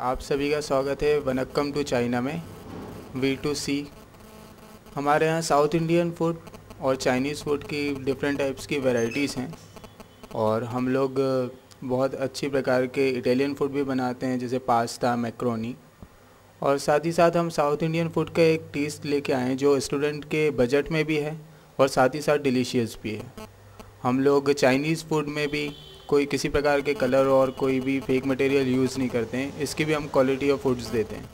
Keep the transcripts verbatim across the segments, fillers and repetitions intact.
आप सभी का स्वागत है वनक्कम टू चाइना में वी टू सी। हमारे यहाँ साउथ इंडियन फूड और चाइनीज़ फूड की डिफरेंट टाइप्स की वैरायटीज़ हैं और हम लोग बहुत अच्छी प्रकार के इटालियन फूड भी बनाते हैं, जैसे पास्ता, मैक्रोनी। और साथ ही साथ हम साउथ इंडियन फूड का एक टेस्ट लेके आए हैं जो स्टूडेंट के बजट में भी है और साथ ही साथ डिलीशियस भी है। हम लोग चाइनीज़ फूड में भी कोई किसी प्रकार के कलर और कोई भी फेक मटेरियल यूज़ नहीं करते हैं, इसकी भी हम क्वालिटी ऑफ फूड्स देते हैं।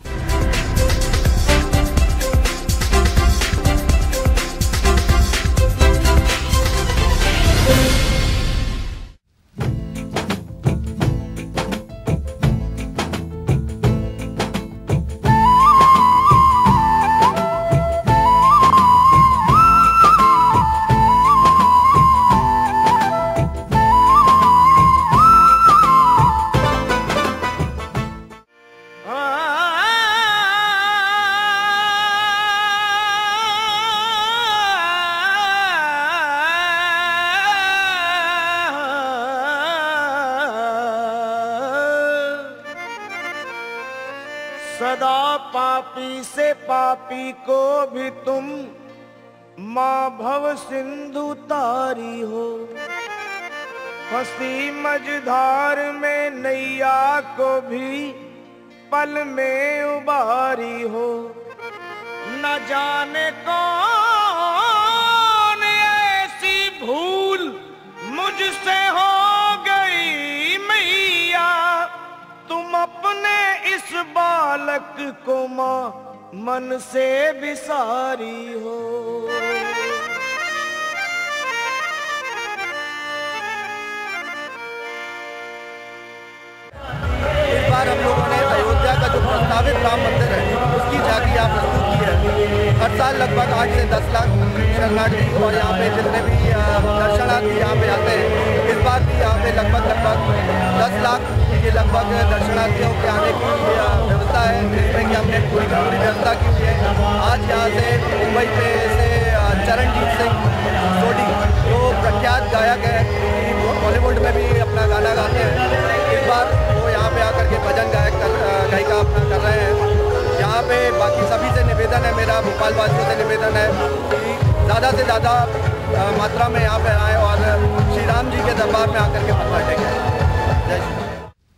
सदा पापी से पापी को भी तुम माँ भव सिंधु तारी हो। फंसी मझधार में नैया को भी पल में उबारी हो। न जाने कौन ऐसी भूल मुझसे हो गई मैया, तुम अपने इस बालक को माँ मन से बिसारी हो। इस बार हम लोगों ने अयोध्या का जो प्रस्तावित राम मंदिर है उसकी झांकी यहाँ प्रस्तुत की है। हर साल लगभग आठ से दस लाख शरणार्थी और यहाँ पे जितने भी दर्शनार्थी यहाँ पे आते हैं, इस बार भी यहाँ पे लगभग लगभग दस लाख के लगभग दर्शनार्थियों के आने की व्यवस्था है, जिसमें कि हमने पूरी की पूरी व्यवस्था की हुई है। आज यहाँ से मुंबई पे से चरणजीत सिंह सोडी जो प्रख्यात गायक है, बॉलीवुड में भी अपना गाना गाते हैं, इस बार वो यहाँ पे आकर के भजन गायक कर गायिका अपना कर रहे हैं। यहाँ पे बाकी सभी से निवेदन है, मेरा भोपाल वासियों से निवेदन है कि ज़्यादा से ज़्यादा मात्रा में यहाँ पे आए और श्री राम जी के दरबार में आकर के मत्था टेकें। जय श्री।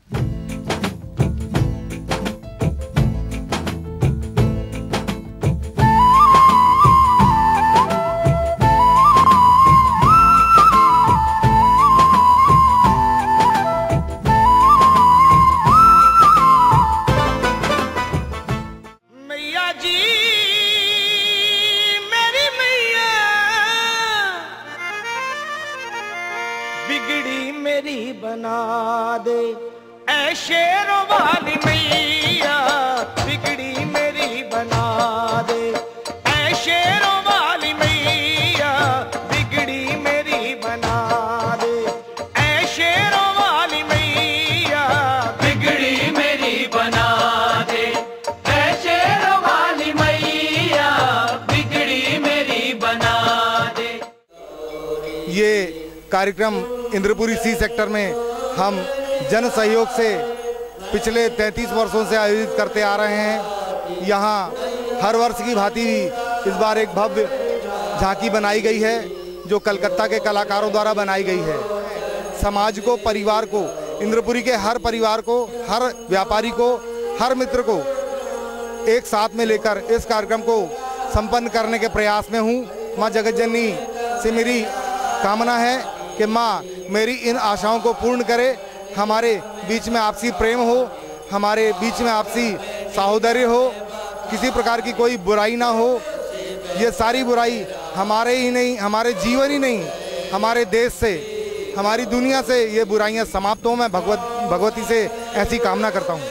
बिगड़ी मेरी बना दे ऐ शेरों वाली मैया, बिगड़ी मेरी बना दे ऐ शेरों वाली मैया, बिगड़ी मेरी बना दे ऐ शेरों वाली मैया, बिगड़ी मेरी बना दे ऐ शेरों वाली मैया, बिगड़ी मेरी बना दे। ये कार्यक्रम इंद्रपुरी सी सेक्टर में हम जन सहयोग से पिछले तैंतीस वर्षों से आयोजित करते आ रहे हैं। यहाँ हर वर्ष की भांति इस बार एक भव्य झांकी बनाई गई है जो कलकत्ता के कलाकारों द्वारा बनाई गई है। समाज को, परिवार को, इंद्रपुरी के हर परिवार को, हर व्यापारी को, हर मित्र को एक साथ में लेकर इस कार्यक्रम को संपन्न करने के प्रयास में हूँ। माँ जगतजननी से मेरी कामना है कि माँ मेरी इन आशाओं को पूर्ण करे। हमारे बीच में आपसी प्रेम हो, हमारे बीच में आपसी सहोदर्य हो, किसी प्रकार की कोई बुराई ना हो। ये सारी बुराई हमारे ही नहीं, हमारे जीवन ही नहीं, हमारे देश से, हमारी दुनिया से ये बुराइयां समाप्त हो। मैं भगवत भगवती से ऐसी कामना करता हूँ।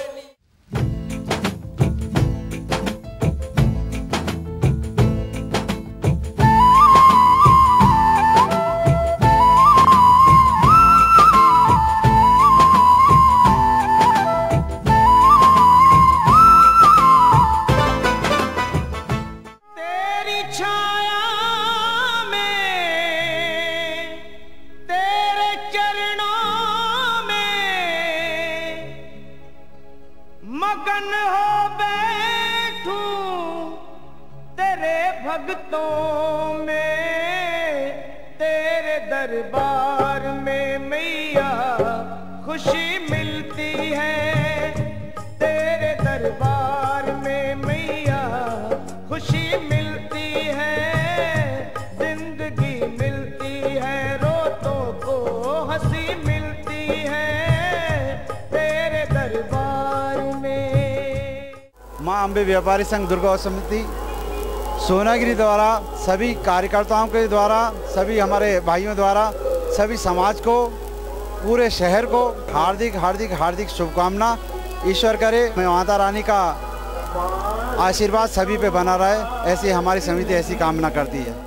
भक्तों में तेरे दरबार में मैया खुशी मिलती है, तेरे दरबार में मैया खुशी मिलती है, जिंदगी मिलती है, रोतों को हंसी मिलती है तेरे दरबार में। माँ अम्बे व्यापारी संघ दुर्गा समिति सोनागिरी द्वारा सभी कार्यकर्ताओं के द्वारा, सभी हमारे भाइयों द्वारा, सभी समाज को, पूरे शहर को हार्दिक हार्दिक हार्दिक शुभकामना। ईश्वर करे मैं माता रानी का आशीर्वाद सभी पे बना रहे, ऐसी हमारी समिति ऐसी कामना करती है।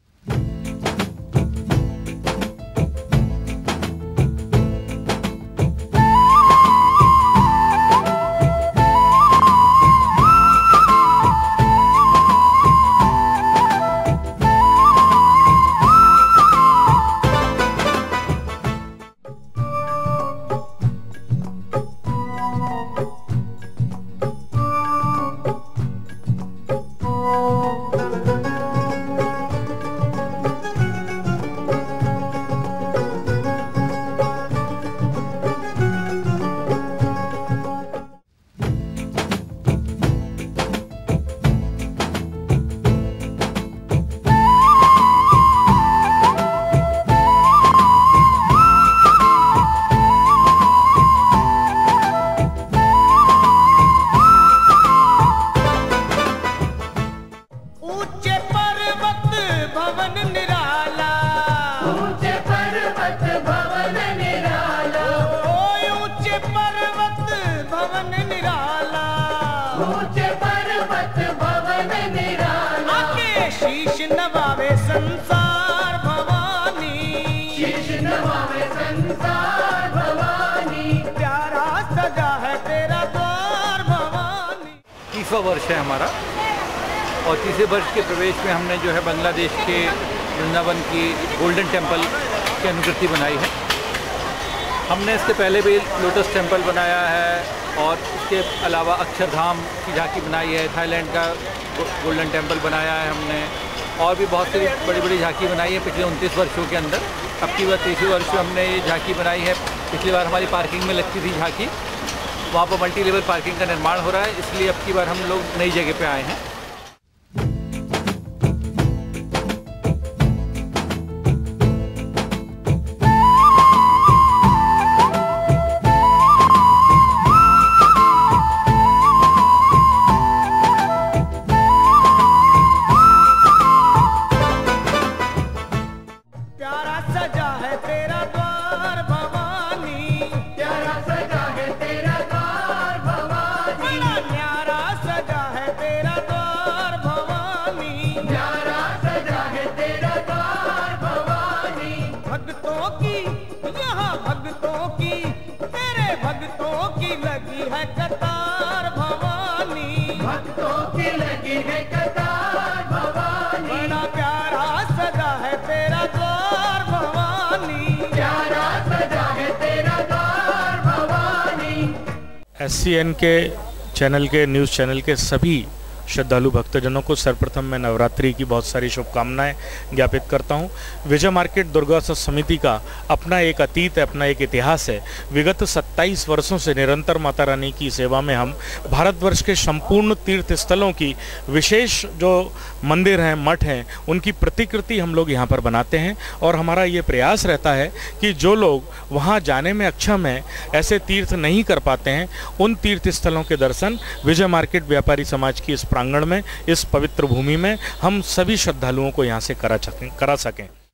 शीश नवावे संसार भवानी, शीश नवावे संसार भवानी, प्यारा सजा है तेरा द्वार भवानी। तीसरा वर्ष है हमारा और तीसरे वर्ष के प्रवेश में हमने जो है बांग्लादेश के वृंदावन की गोल्डन टेम्पल की अनुकृति बनाई है। हमने इसके पहले भी लोटस टेम्पल बनाया है और इसके अलावा अक्षरधाम की झांकी बनाई है, थाईलैंड का गोल्डन टेम्पल बनाया है हमने, और भी बहुत सी बड़ी बड़ी झांकी बनाई है पिछले उनतीस वर्षों के अंदर। अब की बार तीसरे वर्ष में हमने ये झांकी बनाई है। पिछली बार हमारी पार्किंग में लगती थी झांकी, वहाँ पर मल्टी लेवल पार्किंग का निर्माण हो रहा है, इसलिए अब की बार हम लोग नई जगह पे आए हैं। कतार भवानी, भक्तों की लगी है कतार भवानी, बड़ा प्यारा सजा है तेरा द्वार भवानी, प्यारा सजा है तेरा द्वार भवानी। एस सी एन के चैनल के न्यूज़ चैनल के सभी श्रद्धालु भक्तजनों को सर्वप्रथम मैं नवरात्रि की बहुत सारी शुभकामनाएं ज्ञापित करता हूं। विजय मार्केट दुर्गा समिति का अपना एक अतीत है, अपना एक इतिहास है। विगत सत्ताईस वर्षों से निरंतर माता रानी की सेवा में हम भारतवर्ष के संपूर्ण तीर्थ स्थलों की विशेष जो मंदिर हैं, मठ हैं, उनकी प्रतिकृति हम लोग यहाँ पर बनाते हैं और हमारा ये प्रयास रहता है कि जो लोग वहाँ जाने में अक्षम हैं, ऐसे तीर्थ नहीं कर पाते हैं, उन तीर्थ स्थलों के दर्शन विजय मार्केट व्यापारी समाज की इस प्रांगण में, इस पवित्र भूमि में हम सभी श्रद्धालुओं को यहाँ से करा करा सकें।